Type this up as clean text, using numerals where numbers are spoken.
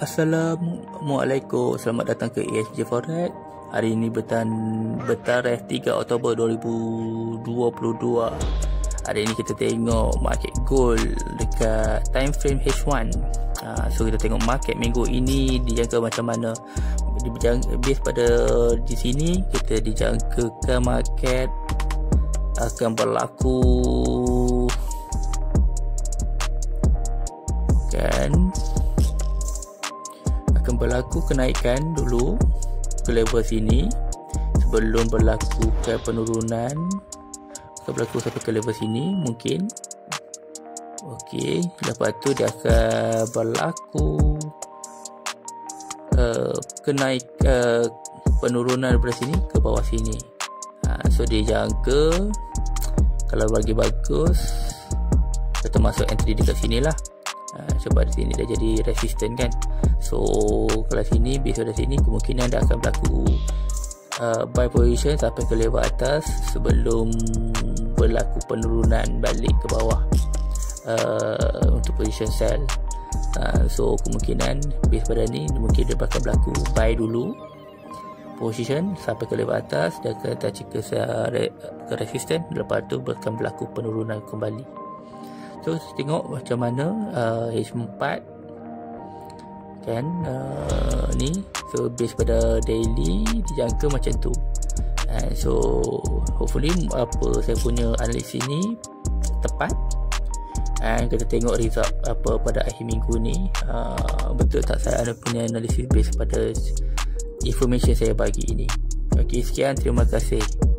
Assalamualaikum, selamat datang ke ESG Forex. Hari ini bertarikh 3 Oktober 2022. Hari ini kita tengok market gold dekat time frame H1. So kita tengok market minggu ini dijangka macam mana. Base pada di sini kita dijangkakan market akan berlaku kenaikan dulu ke level sini sebelum berlaku ke penurunan, akan berlaku sampai ke level sini mungkin. Okey, lepas tu dia akan berlaku penurunan daripada sini ke bawah sini. So dia jangka kalau bagi bagus kita masuk entry dekat sini lah. Sebab di sini dah jadi resistant kan. So kalau sini, base pada sini, kemungkinan dia akan berlaku buy position sampai ke level atas sebelum berlaku penurunan balik ke bawah untuk position sell. So kemungkinan base pada ni mungkin dia akan berlaku buy dulu position sampai ke level atas, dia akan touch ke resistant, lepas tu akan berlaku penurunan kembali. So tengok macam mana H4 kan, ni. So base pada daily dijangka macam tu. So hopefully apa saya punya analisis ni tepat. Kita tengok result apa pada akhir minggu ni, betul tak saya punya analisis base pada information saya bagi ini. Okey, sekian, terima kasih.